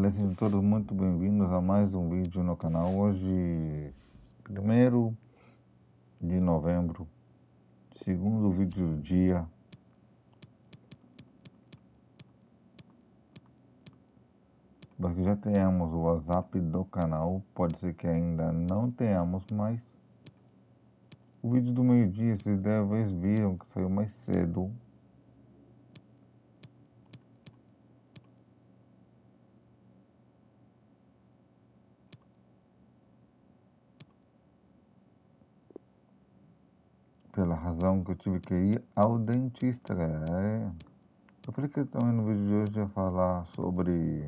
galera, sejam todos muito bem-vindos a mais um vídeo no canal. Hoje, 1º de novembro, segundo vídeo do dia. Porque já tenhamos o WhatsApp do canal, pode ser que ainda não tenhamos, mas o vídeo do meio-dia, vocês talvez viram que saiu mais cedo. Pela razão que eu tive que ir ao dentista, galera. Eu falei que também no vídeo de hoje ia falar sobre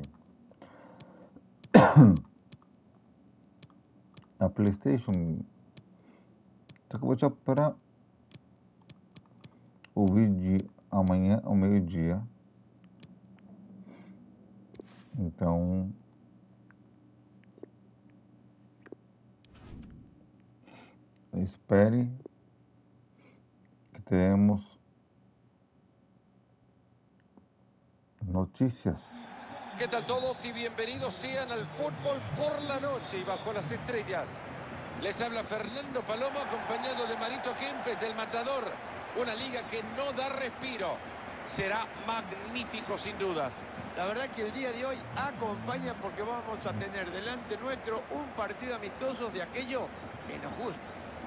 a PlayStation. Só que eu vou te para o vídeo amanhã ao meio-dia. Então, espere que teremos noticias. ¿Qué tal todos y bienvenidos sean al fútbol por la noche y bajo las estrellas? Les habla Fernando Palomo acompañado de Marito Kempes del Matador. Una liga que no da respiro. Será magnífico sin dudas. La verdad que el día de hoy acompaña porque vamos a tener delante nuestro un partido amistoso de aquello que nos gusta.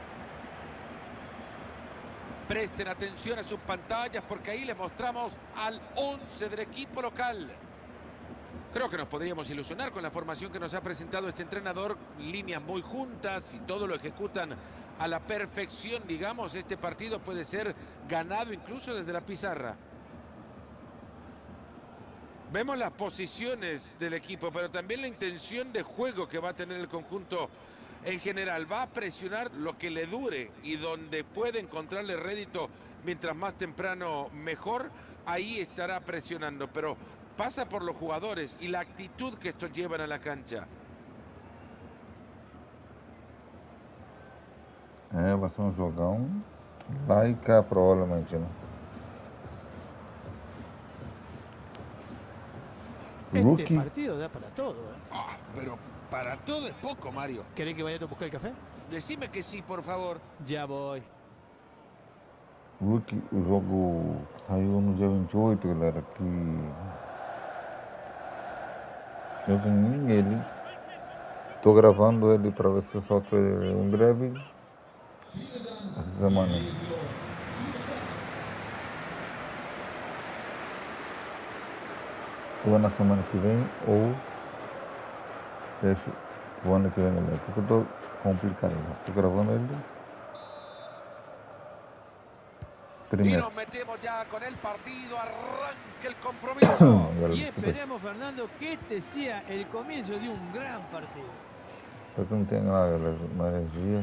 Presten atención a sus pantallas porque ahí les mostramos al 11 del equipo local. Creo que nos podríamos ilusionar con la formación que nos ha presentado este entrenador. Líneas muy juntas y todo lo ejecutan a la perfección, digamos. Este partido puede ser ganado incluso desde la pizarra. Vemos las posiciones del equipo, pero también la intención de juego que va a tener el conjunto en general. Va a presionar lo que le dure y donde puede encontrarle rédito mientras más temprano mejor, ahí estará presionando. Pero pasa por los jugadores y la actitud que estos llevan a la cancha. Vai ser um jogão lá e cá, provavelmente, né? Este partido da para todo, Ah, pero para todo es poco, Mario. ¿Querés que vaya a buscar el café? Decime que sí, por favor. Ya voy. Rookie, o jogo saiu no dia 28, galera, que eu tenho nem ele. Tô gravando ele pra ver se eu solto ele em breve. Essa semana. Ou na semana que vem, ou deixa o ano que vem, galera. Porque eu tô complicado. Tô gravando ele Y primeiro. nos metemos ya con el partido. Arranca el compromiso. Y esperemos, Fernando, que este sea el comienzo de un gran partido. Porque não tem nada, galera, uma energia.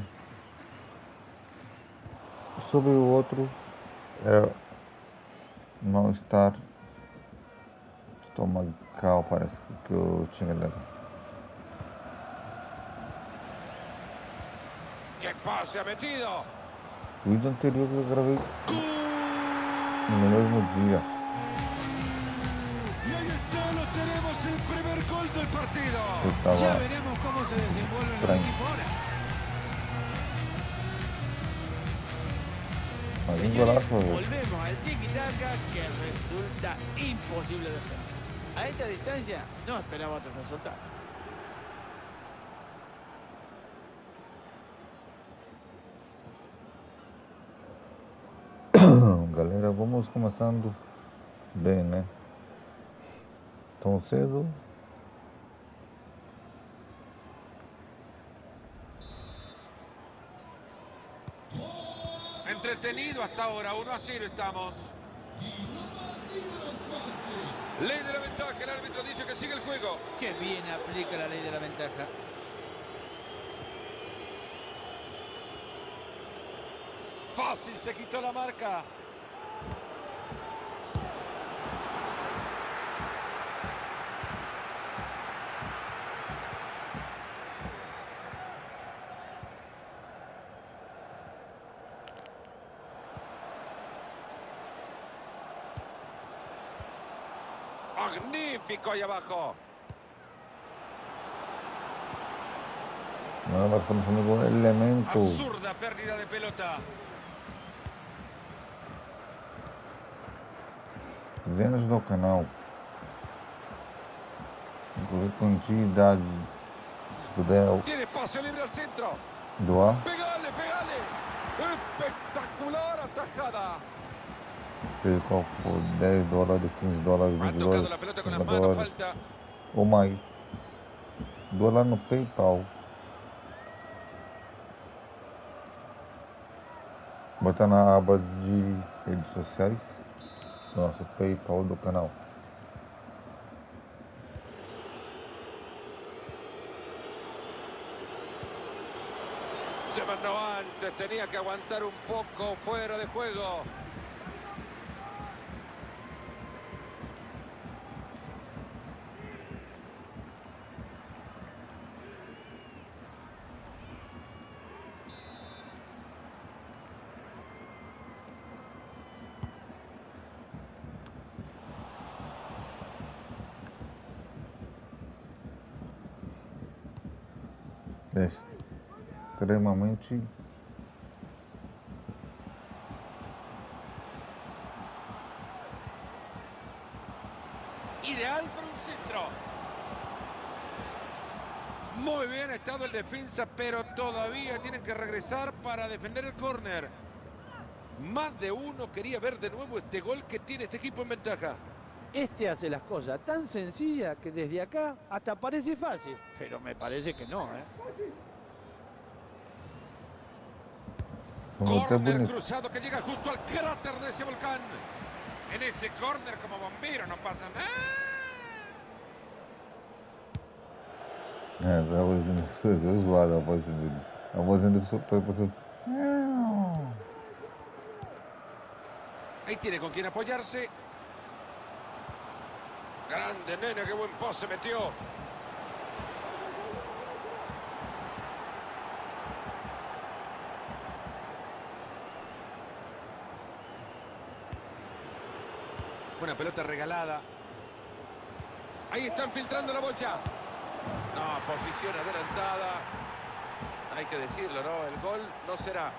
Sobre o outro, é mal-estar estomacal, parece que eu tinha, galera. ¡Qué pase ha metido! O vídeo anterior que eu gravei no mesmo dia. Y ahí está, lo tenemos, el primer gol del partido. Eu Ya tava veremos cómo se desenvuelve el Tranqui. equipo ahora. mais um Señores, golaço, velho. volvemos al tiki-taka que resulta imposible de hacer. A esta distancia no esperaba otro resultado. Galera, vamos começando bem, né? Tão cedo. Entretenido hasta ahora, 1-0 estamos. Ley de la ventaja, el árbitro dice que sigue el juego. Qué bien aplica la ley de la ventaja. Fácil, se quitó la marca. Magnífico ahí abajo. No me parece ningún elemento. Absurda pérdida de pelota. Dezenas do canal. Inclusive quantidade. Se puder Tiene espacio libre al centro. doar. Pegale, pegale. Espectacular atajada. Seja qual for, $10, $15, Ha tocado la $20, pelota con las $50 manos, falta. ou mais. Doa lá no PayPal. Bota na aba de redes sociais. Nosso PayPal do canal. Se mandó antes, tenía que aguantar un poco fuera de juego. É extremamente Ideal para un centro. Muy bien ha estado el defensa, pero todavía tienen que regresar para defender el córner. Más de uno quería ver de nuevo este gol que tiene este equipo en ventaja. Este hace las cosas tan sencillas que desde acá hasta parece fácil. Pero me parece que no, ¿eh? como até Córner bonito. cruzado que llega justo al cráter de ese volcán. En ese córner como bombero no pasa nada. É, a vozinha foi zoada a voz dele. A vozinha dele soltou e passou. Ahí tiene con quién apoyarse. Grande, nene, qué buen pase metió. Una pelota regalada. Ahí están filtrando la bocha. No, posición adelantada. Hay que decirlo, ¿no? El gol no será.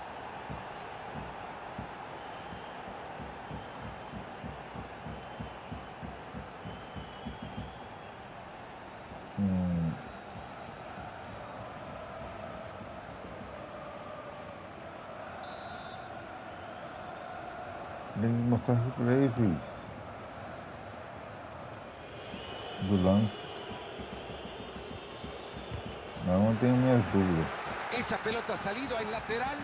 Tem que mostrar replay, filho. Do lance. Não tenho minhas dúvidas. Esa pelota ha salido en lateral.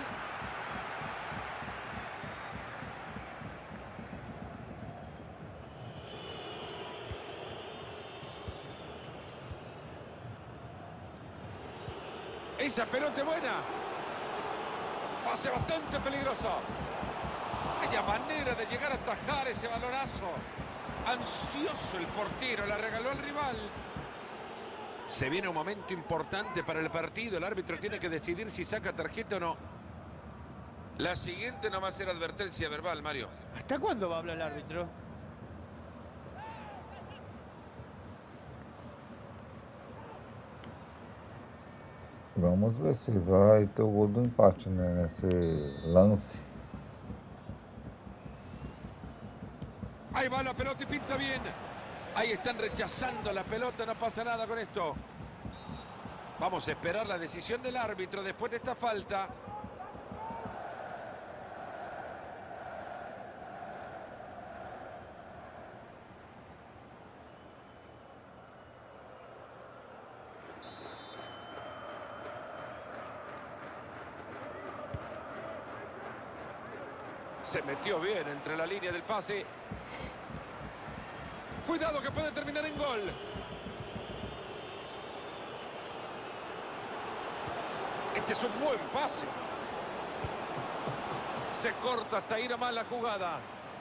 Esa pelota es buena. Pase bastante peligroso. Vaya manera de llegar a atajar ese balonazo. Ansioso el portero, la regaló al rival. Se viene un momento importante para el partido. El árbitro tiene que decidir si saca tarjeta o no. La siguiente no va a ser advertencia verbal, Mario. ¿Hasta cuándo va a hablar el árbitro? Vamos ver se vai ter o gol do empate, né? Nesse lance. Ahí va la pelota y pinta bien. Ahí están rechazando la pelota, no pasa nada con esto. Vamos a esperar la decisión del árbitro después de esta falta. Se metió bien entre la línea del pase. Cuidado que puede terminar en gol. Este es un buen pase. Se corta hasta ir a más la jugada.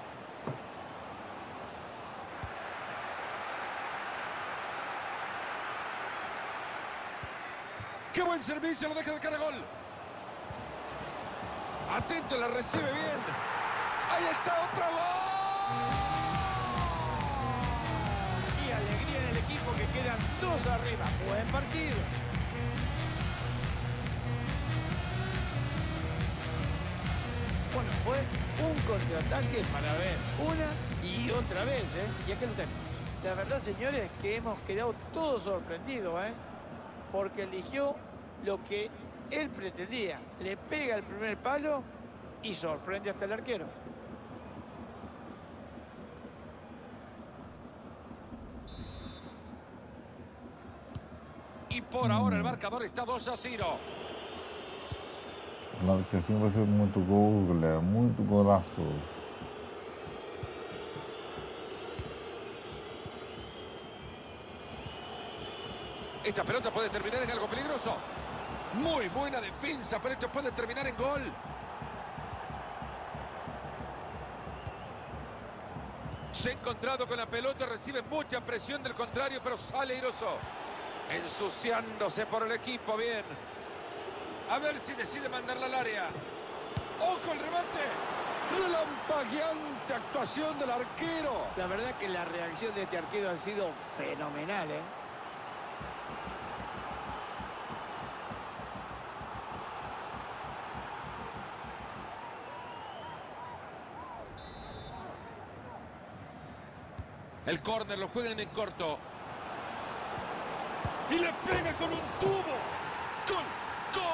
¡Qué buen servicio! Lo deja de cara a gol. Atento, la recibe bien. ¡Ahí está otro gol! Y alegría en el equipo que quedan 2 arriba. Buen partido. fue un contraataque para ver una y otra vez, ¿eh? Y aquí lo tenemos. La verdad, señores, que hemos quedado todos sorprendidos, ¿eh? Porque eligió lo que él pretendía. Le pega el primer palo y sorprende hasta el arquero. Y por ahora el marcador está 2-0. Claro que assim vai ser muito gol, galera. Muito golaço. Esta pelota puede terminar en algo peligroso. Muy buena defensa, pero esto puede terminar en gol. Se ha encontrado con la pelota, recibe mucha presión del contrario, pero sale airoso. Ensuciándose por el equipo, bien. A ver si decide mandarla al área. ¡Ojo el remate! Relampagueante actuación del arquero. La verdad que la reacción de este arquero ha sido fenomenal, ¿eh? El córner lo juegan en corto. Y le pega con un tubo. ¡Gol! ¡Gol!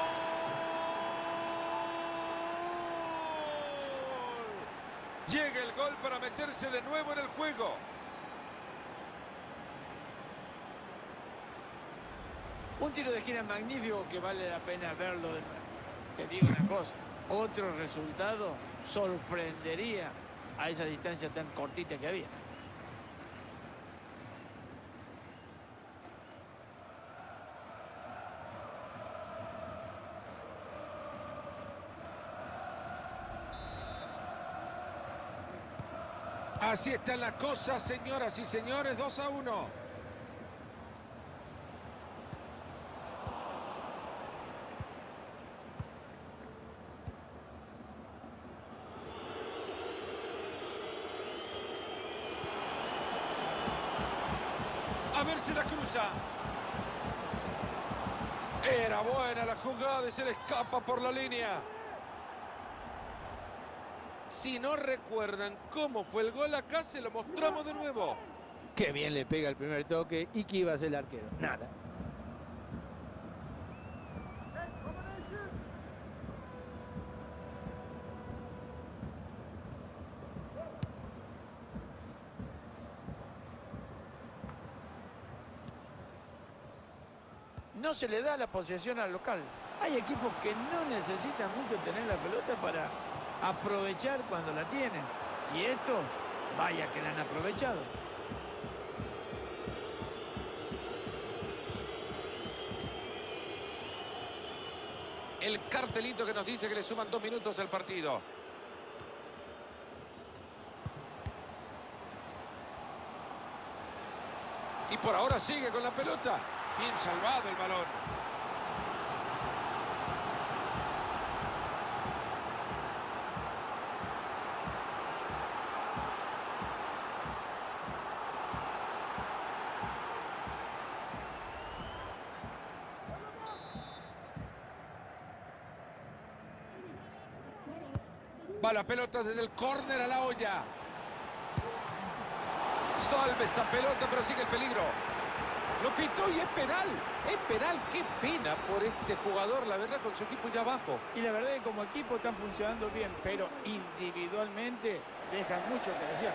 Llega el gol para meterse de nuevo en el juego. Un tiro de esquina magnífico que vale la pena verlo de nuevo. Te digo una cosa, otro resultado sorprendería a esa distancia tan cortita que había. Así están las cosas, señoras y señores, 2-1. A ver si la cruza. Era buena la jugada y se le escapa por la línea. Si no recuerdan cómo fue el gol acá, se lo mostramos de nuevo. Qué bien le pega el primer toque y que iba a ser el arquero. Nada. No se le da la posesión al local. Hay equipos que no necesitan mucho tener la pelota para aprovechar cuando la tienen. Y estos, vaya que la han aprovechado. El cartelito que nos dice que le suman 2 minutos al partido. Y por ahora sigue con la pelota. Bien salvado el balón. Va la pelota desde el córner a la olla. Salve esa pelota, pero sigue el peligro. Lo pitó y es penal. Es penal. Qué pena por este jugador, la verdad, con su equipo ya abajo. Y la verdad es que como equipo están funcionando bien, pero individualmente dejan mucho que desear.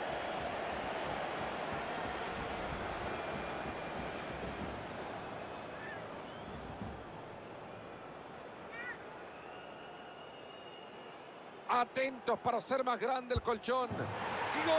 Atentos para hacer más grande el colchón. ¡Gol!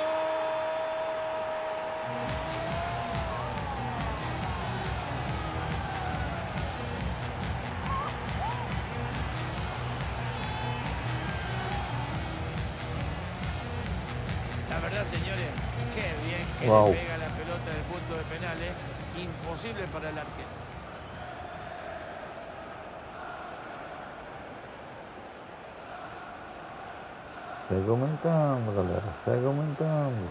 La verdad, señores, qué bien que Wow. le pega la pelota del punto de penales. Imposible para el arquero. Segue aumentando, galera. Segue aumentando.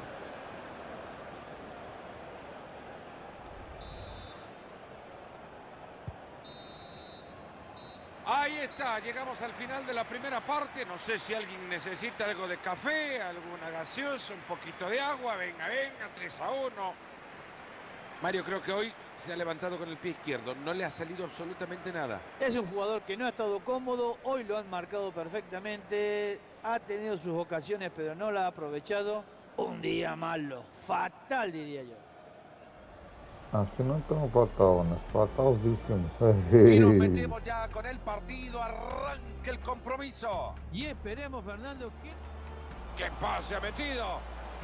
Ahí está, llegamos al final de la primera parte. No sé si alguien necesita algo de café, alguna gaseosa, un poquito de agua. Venga, venga, 3-1. Mario, creo que hoy se ha levantado con el pie izquierdo. No le ha salido absolutamente nada. Es un jugador que no ha estado cómodo. Hoy lo han marcado perfectamente. Ha tenido sus ocasiones, pero no la ha aprovechado. Un día malo. Fatal, diría yo. Aqui não tem um fatal, né? Fatalzíssimo. Y nos metemos ya con el partido. Arranca el compromiso. Y esperemos, Fernando, que... ¡Qué pase ha metido!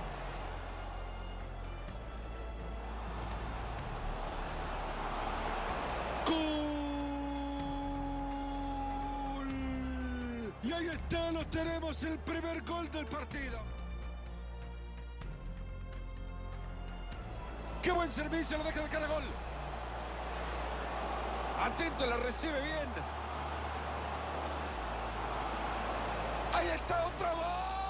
¡Gol! Y ahí está, lo tenemos, el primer gol del partido. ¡Qué buen servicio! Lo deja de cara a gol. Atento, la recibe bien. Ahí está, otro gol.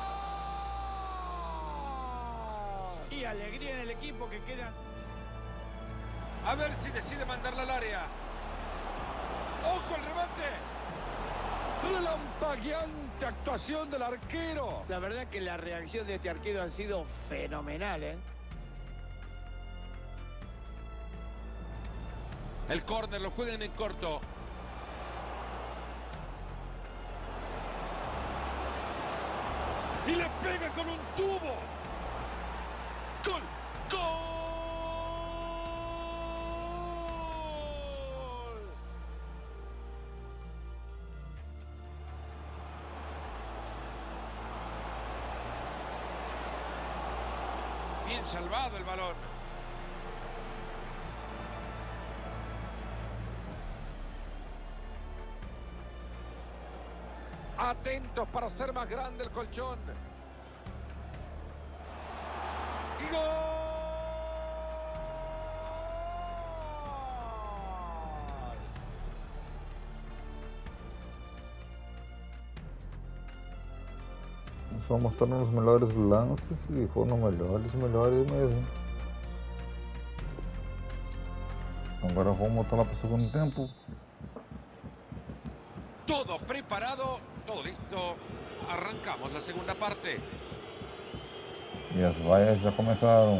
Y alegría en el equipo que quedan. A ver si decide mandarla al área. ¡Ojo el remate! Relampagueante actuación del arquero. La verdad que la reacción de este arquero ha sido fenomenal, ¿eh? El córner lo juegan en corto. Y le pega con un tubo. ¡Gol! ¡Gol! Bien salvado el balón. Atentos para hacer más grande el colchón. ¡Y gol! Só mostrando os melhores lances e foram melhores mesmo. Agora vamos voltar lá para o segundo tempo. Todo preparado, todo listo. Arrancamos la segunda parte. E as vaias já começaram.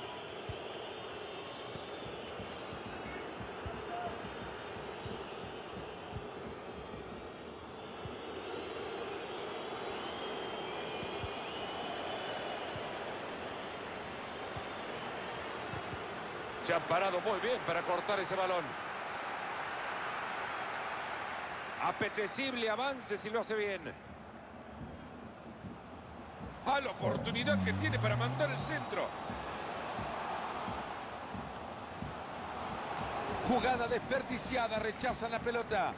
Se han parado muy bien para cortar ese balón. Apetecible avance si lo hace bien. A la oportunidad que tiene para mandar el centro. Jugada desperdiciada, rechazan la pelota.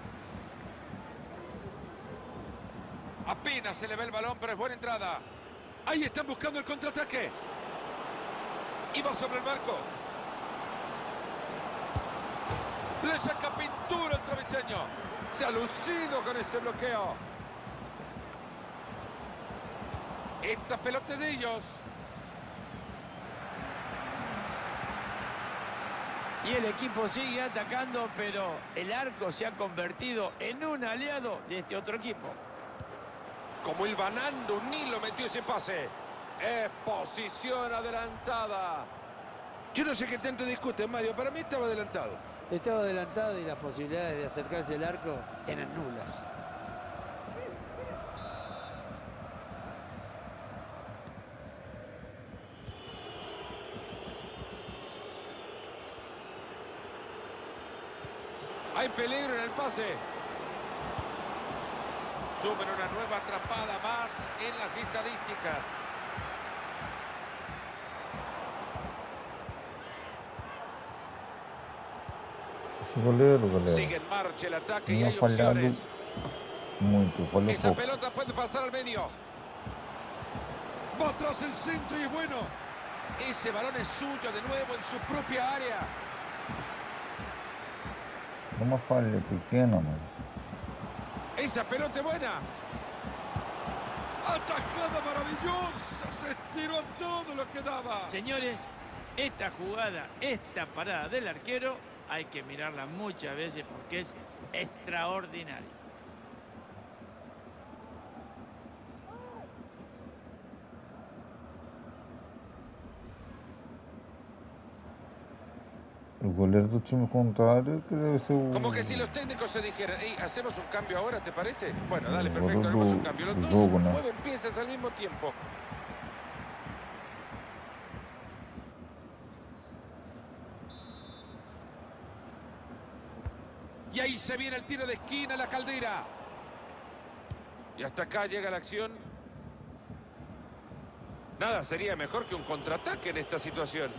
Apenas se le ve el balón, pero es buena entrada. Ahí están buscando el contraataque. Y va sobre el marco. Le saca pintura al travesaño. Se ha lucido con ese bloqueo. Esta pelota es de ellos. Y el equipo sigue atacando, pero el arco se ha convertido en un aliado de este otro equipo. Como el banando, ni lo metió ese pase. Es posición adelantada. Yo no sé qué tanto discuten, Mario. Para mí estaba adelantado. Estaba adelantado y las posibilidades de acercarse al arco eran nulas. Hay peligro en el pase. Suben una nueva atrapada más en las estadísticas. Esse goleiro, galera, Sigue en marcha el ataque y não hay falhado opciones. muito, falhou Esa pouco. pelota puede pasar al medio. Va tras el centro y es bueno. Ese balón es suyo de nuevo en su propia área. Uma falha pequena, mas Esa pelota es buena. Atajada maravillosa. Se estiró todo lo que daba. Señores, esta jugada, esta parada del arquero, hay que mirarla muchas veces porque es extraordinaria. O goleiro do time contrário que deve ser o... Como que si los técnicos se dijeran, hey, ¿hacemos un cambio ahora, te parece? Bueno, dale, El perfecto, jugador hagamos un do cambio. Los dos jogo, né? mueven piezas al mismo tiempo. Y ahí se viene el tiro de esquina, la Caldera. Y hasta acá llega la acción. Nada sería mejor que un contraataque en esta situación.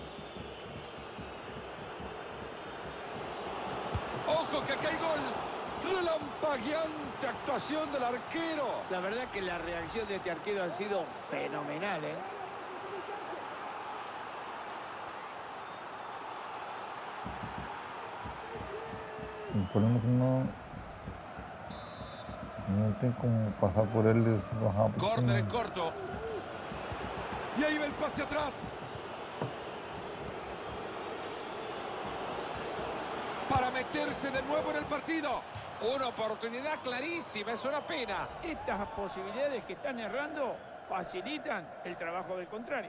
¡Ojo que acá hay gol! Relampagueante actuación del arquero. La verdad que la reacción de este arquero ha sido fenomenal, ¿eh? O problema é que não tem como passar por eles rápido. Córner en corto. Y ahí va el pase atrás. Para meterse de nuevo en el partido. Una oportunidad clarísima, es una pena. Estas posibilidades que están errando facilitan el trabajo del contrario.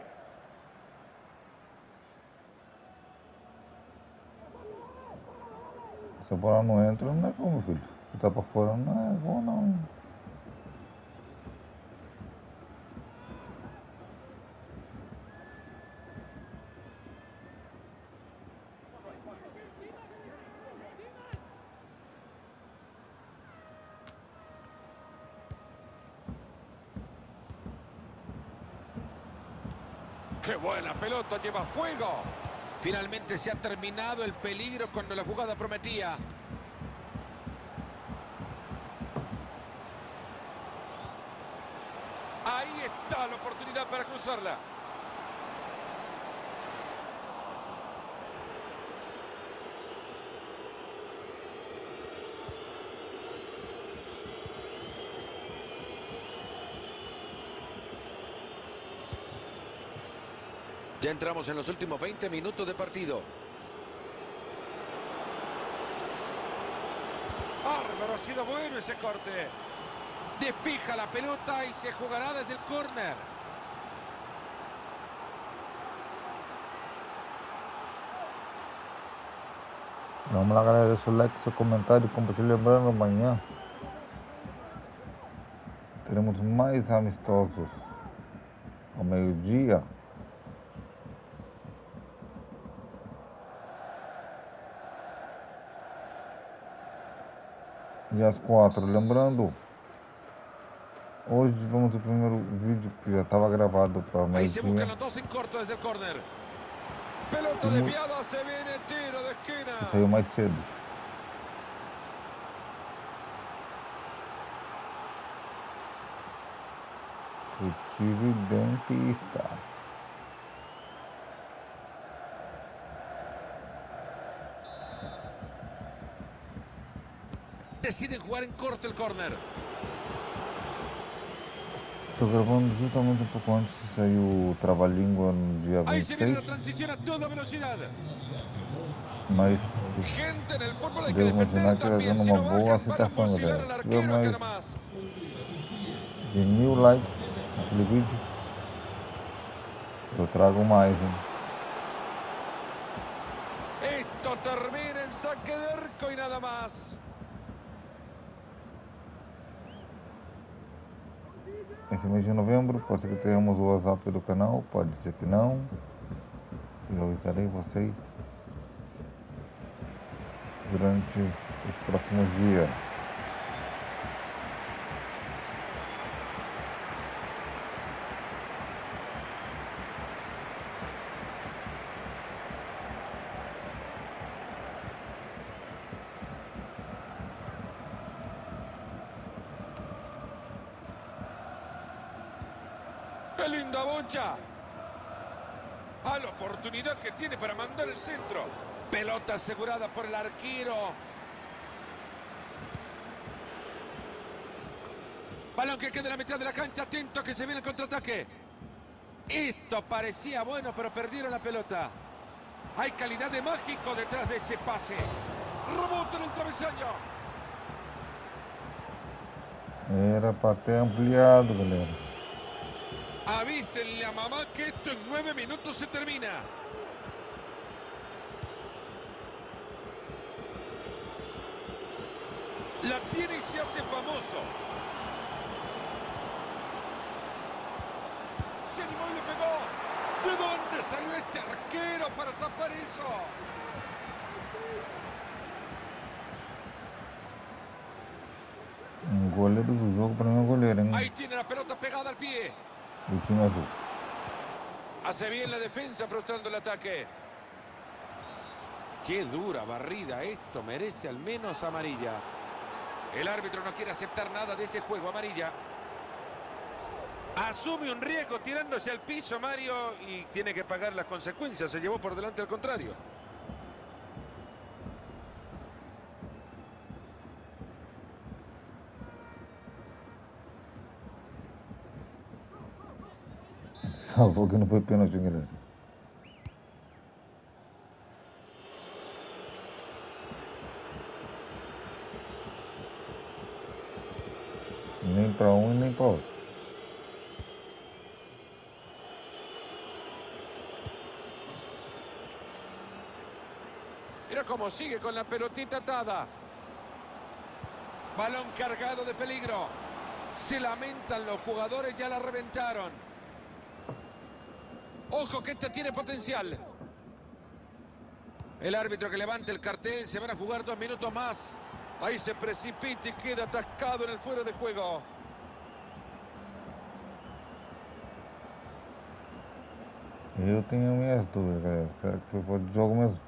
Se a bola não entra, não é como, filho. Se tá pra fora, não é bom, não. ¡Qué buena pelota! Lleva fuego. Finalmente se ha terminado el peligro cuando la jugada prometía. Ahí está la oportunidad para cruzarla. Ya entramos en los últimos 20 minutos de partido. Bárbaro, ha sido bueno ese corte. Despija la pelota y se jugará desde el córner. Vamos lá, galera. Seu like, seu comentário, compartilhe. Lembrando, amanhã teremos mais amistosos ao meio-dia. E às 4, lembrando, hoje vamos ao primeiro vídeo que já estava gravado para Ahí se buscan meio-dia. los dos en corto desde el córner. Pelota desviada, se viene tiro de esquina. Saiu mais cedo. Retiro dentista. Deciden jugar en corto el córner. Estou gravando justamente um pouco antes de sair o Trava-Língua no dia Ahí se viene la 26, transición a toda velocidad. mas Gente en el fútbol hay que devo imaginar defender que está también. dando Si uma no boa bajan, van a aceitação, fusilar galera. al Se tiver arquero acá mais nomás. de 1000 likes naquele vídeo, eu trago mais, hein? Esto termina en saque de arco y nada más. Esse mês de novembro, pode ser que tenhamos o WhatsApp do canal, pode ser que não. Eu avisarei vocês durante os próximos dias. ¡Qué linda bocha! A la oportunidad que tiene para mandar el centro. Pelota asegurada por el arquero. Balón que queda en la mitad de la cancha. Atento que se viene el contraataque. Esto parecía bueno, pero perdieron la pelota. Hay calidad de mágico detrás de ese pase. Rebota en el travesaño. Era para ter ampliado, galera. Avísenle a mamá que esto en 9 minutos se termina. La tiene y se hace famoso. Se animó y le pegó. ¿De dónde salió este arquero para tapar eso? Um goleiro do jogo para mim é o goleiro, hein? Ahí tiene la pelota pegada al pie. Do time azul. Hace bien la defensa frustrando el ataque. Qué dura barrida. Esto merece al menos amarilla. El árbitro no quiere aceptar nada de ese juego. Amarilla. Asume un riesgo tirándose al piso Mario y tiene que pagar las consecuencias. Se llevó por delante al contrario. Salvou que não foi pênalti, galera. Nem para um e nem para outro. Mira cómo sigue con la pelotita atada. Balón cargado de peligro. Se lamentan los jugadores, ya la reventaron. Ojo que este tiene potencial. El árbitro que levanta el cartel, se van a jugar 2 minutos más. Ahí se precipita y queda atascado en el fuera de juego. Eu tenho minhas dúvidas, galera. Será que foi fora de jogo mesmo?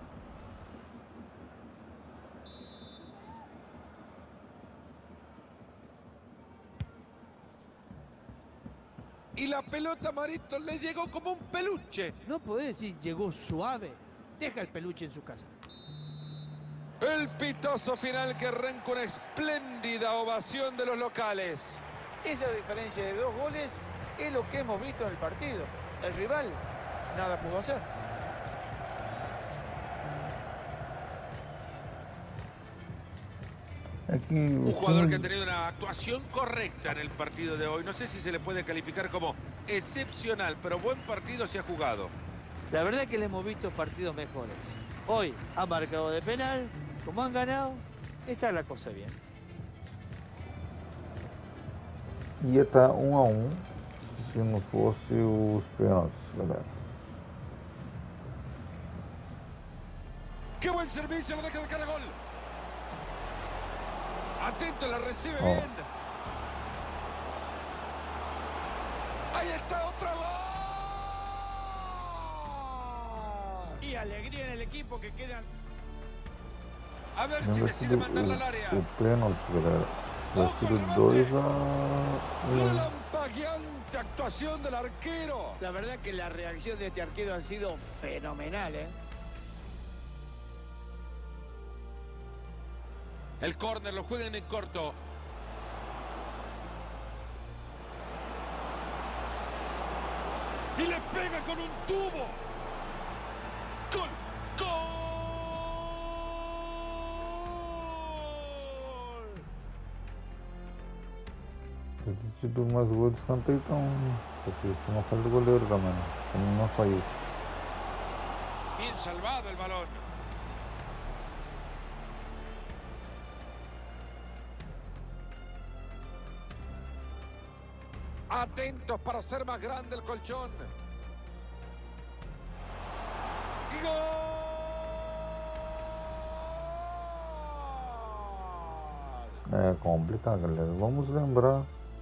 Y la pelota Marito le llegó como un peluche. No podés decir llegó suave. Deja el peluche en su casa. El pitazo final que arranca una espléndida ovación de los locales. Esa diferencia de 2 goles es lo que hemos visto en el partido. El rival nada pudo hacer. Aqui, Un jugador que ha tenido una actuación correcta en el partido de hoy. No sé si se le puede calificar como excepcional, pero buen partido se ha jugado. La verdad es que le hemos visto partidos mejores. Hoy han marcado de penal, como han ganado, está la cosa bien. ia estar 1-1 se não fosse os pênaltis, galera. ¡Qué buen servicio! Lo deja de cara a gol. Atento, la recibe Oh. bien. Ahí está otro gol. Y alegría en el equipo que quedan. A ver si Lembra-se decide mandarla al área. o pênalti, galera. Vai ser 2-1. Relampagueante actuación del arquero. La verdad que la reacción de este arquero ha sido fenomenal, ¿eh? El córner lo juegan en corto. Y le pega con un tubo. ¡Gol! ¡Gol! Podia ter tido mais gol de escanteio, então. Porque isso não faz do goleiro também. Como não saiu. Bien salvado el balón. Atentos para hacer más grande el colchón. ¡Gol! É complicado, galera. Vamos lembrar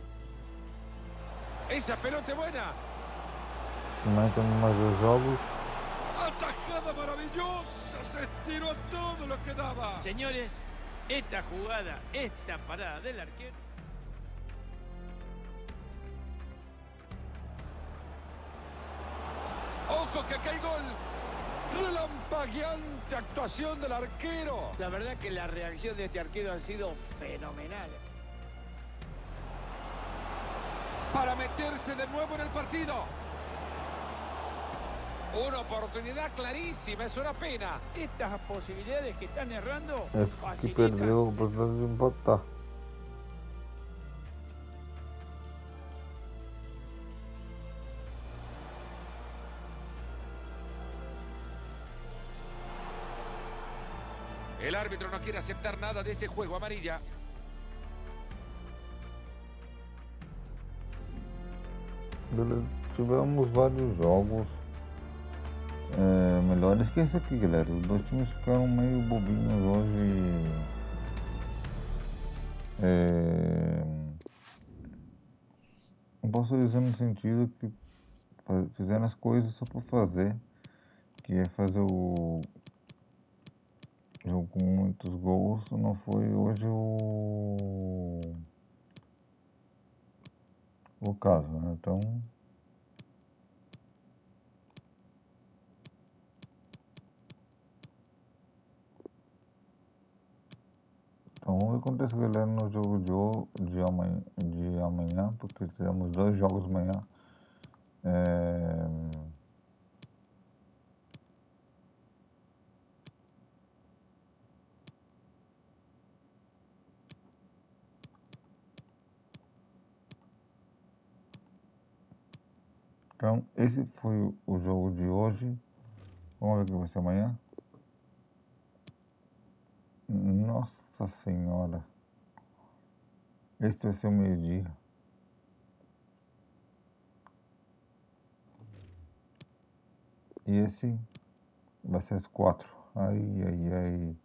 Esa pelota es buena. que não tem mais 2 jogos. Atajada maravillosa. Se estiró a todo lo que daba. Señores, esta jugada, esta parada del arquero. Ojo que acá hay gol. Relampagueante actuación del arquero. La verdad que la reacción de este arquero ha sido fenomenal. Para meterse de nuevo en el partido. Una oportunidad clarísima, es una pena. Estas posibilidades que están errando Esse que facilitan. perdeu a oportunidade de empatar. El árbitro no quiere aceptar nada de ese juego. Amarilla. Beleza. Tivemos vários jogos melhores que esse aqui, galera. Os dois times ficaram meio bobinhos hoje. Não posso dizer no sentido que fizeram as coisas só por fazer, que é fazer o jogo com muitos gols. Não foi hoje o caso, né? Então vamos ver o que acontece, galera, no jogo de amanhã, porque teremos dois jogos amanhã. Então, esse foi o jogo de hoje. Vamos ver o que vai ser amanhã. Nossa Senhora. Esse vai ser o meio-dia. E esse vai ser às 4. Ai.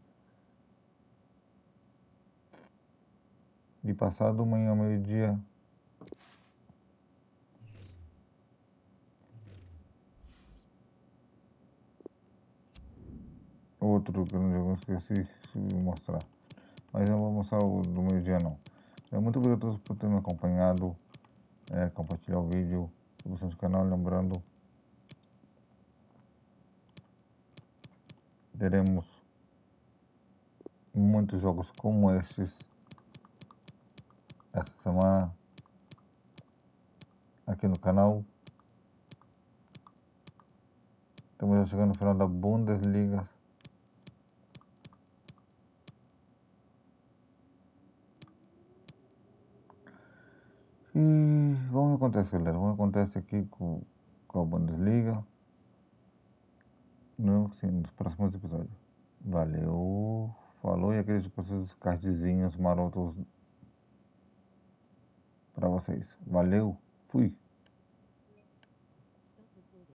E passado amanhã, meio-dia, outro que eu esqueci de mostrar. Mas não vou mostrar o do meio-dia não. Muito obrigado a todos por terem me acompanhado. Compartilhar o vídeo, subscrever o canal, lembrando, teremos muitos jogos como estes essa semana aqui no canal. Estamos já chegando no final da Bundesliga. E vamos ver o que acontece, galera. Vamos ver o que acontece aqui com a Bundesliga nos próximos episódios. Valeu, falou, e aqueles cardzinhos marotos pra vocês. Valeu, fui.